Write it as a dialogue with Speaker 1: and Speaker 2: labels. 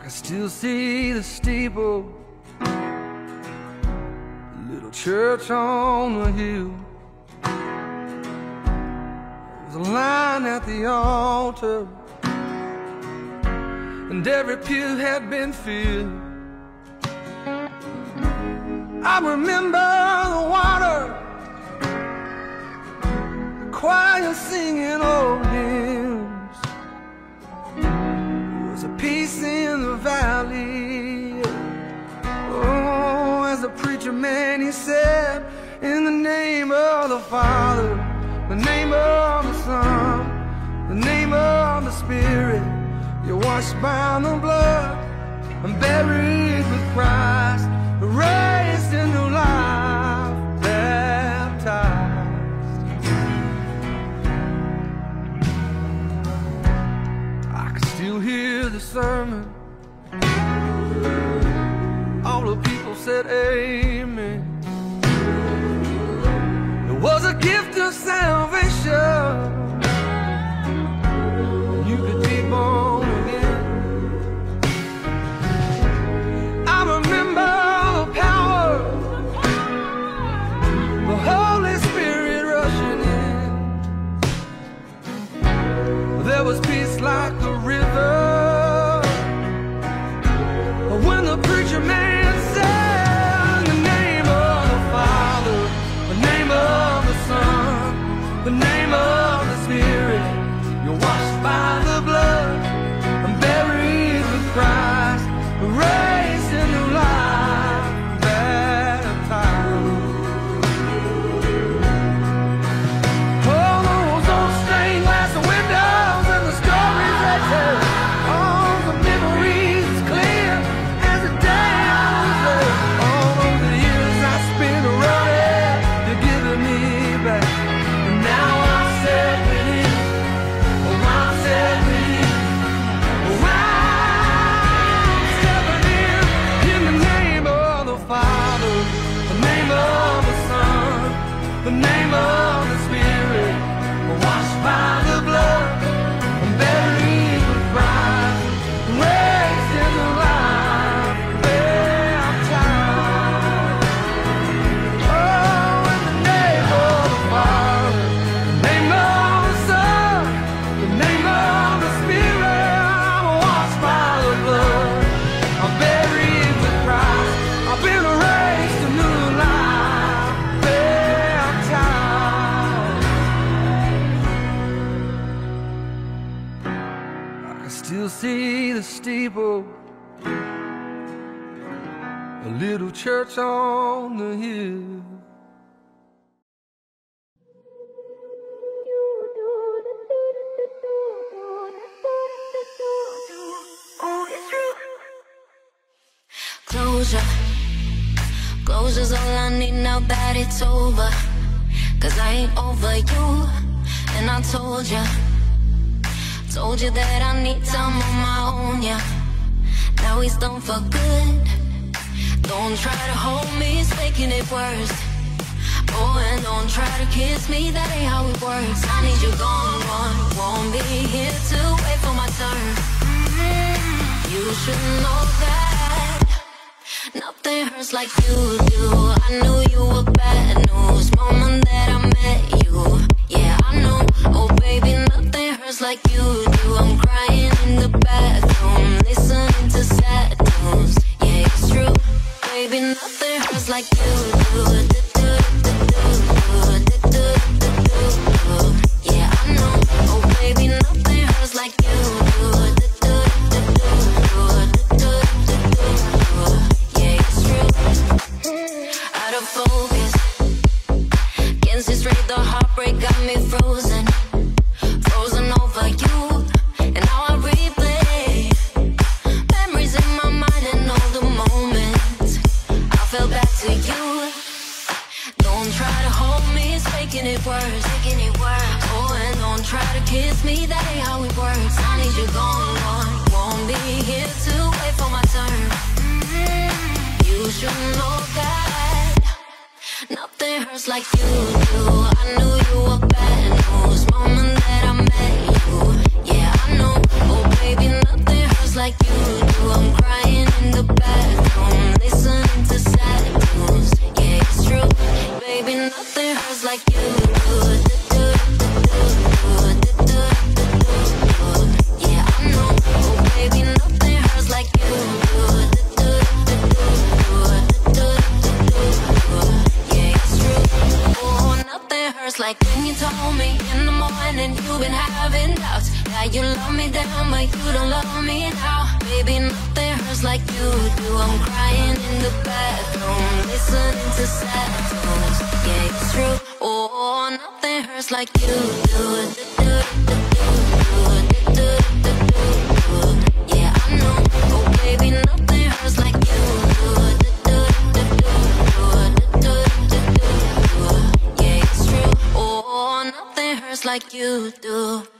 Speaker 1: can still see the steeple, the little church on the hill. There was a line at the altar, and every pew had been filled. I remember the water, the choir singing old hymns. There was a peace in the valley. Oh, as the preacher man, he said, in the name of the Father, the name of the Son, the name of the Spirit, you're washed by the blood and buried with Christ, raised in new life, baptized. I can still hear the sermon. All the people said amen. There was a gift of salvation. You could be born again. I remember the power, the Holy Spirit rushing in. There was peace like the river when the preacher man said, the name of the Father, the name of the Son, the name of the Spirit, you're washed by the blood and buried with Christ, raised in new life, baptized. Oh, those old stained glass windows and the stories they tell, all the memories clear as the day I was there. All of the years I spent running, you're giving me back, and now I'm set with you. Oh, I'm set with you. Oh, I'm stepping in the name of the Father, the name of the Son, the name of the Spirit, washed by the blood and buried with Christ, raised in the life, baptized. Oh, in the name of the Father, the name of the Son, the name of the Spirit, I'm washed by the blood, I'm buried with Christ, I've been raised to new life, baptized. I can still see the steeple, a little church on the hill.
Speaker 2: Closure, closure's all I need now that it's over. Cause I ain't over you, and I told you that I need time on my own, yeah. Now he's done for good. Don't try to hold me, it's making it worse. Oh, and don't try to kiss me, that ain't how it works. I need you gone, won't be here to wait for my turn. You should know that nothing hurts like you do. I knew you were bad news moment that I met you. Yeah, I know, oh baby, nothing hurts like you do. I'm crying in the bathroom, listening to sad tunes. Yeah, it's true, baby, nothing hurts like you do. Yeah, I know, oh baby, nothing hurts like you do. Yeah, it's true. Out of focus, can't see straight, the heartbreak got me frozen. Frozen over you, and now I replay memories in my mind and all the moments I fell back to you. Don't try to hold me, it's making it worse. Oh, and don't try to kiss me, that ain't how it works. I need you gone, won't be here to wait for my turn. You should know that nothing hurts like you do. I knew you were bad news moment that I met you. Yeah, I know, oh baby, nothing hurts like you do. I'm crying you've been having doubts. Yeah, you love me down, but you don't love me now. Baby, nothing hurts like you do. I'm crying in the bathroom, listening to sad songs. Yeah, it's true. Oh, nothing hurts like you do. Yeah, I know. Oh, baby, nothing hurts like you do. Yeah, it's true. Oh, nothing hurts like you do.